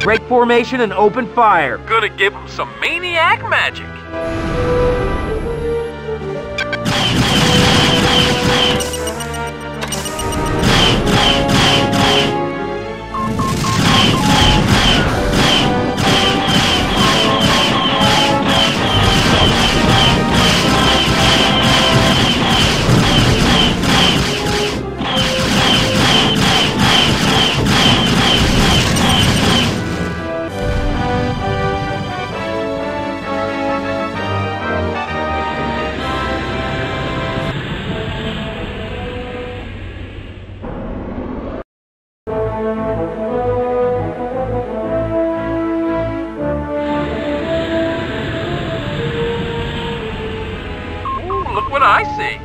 Break formation and open fire. Gonna give him some maniac magic. Look what I see.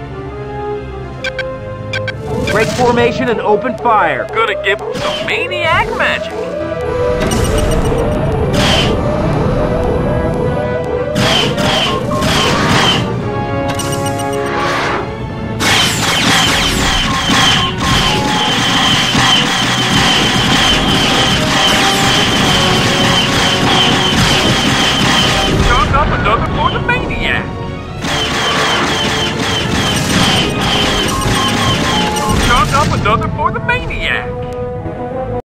Break formation and open fire. Gonna give him some maniac magic.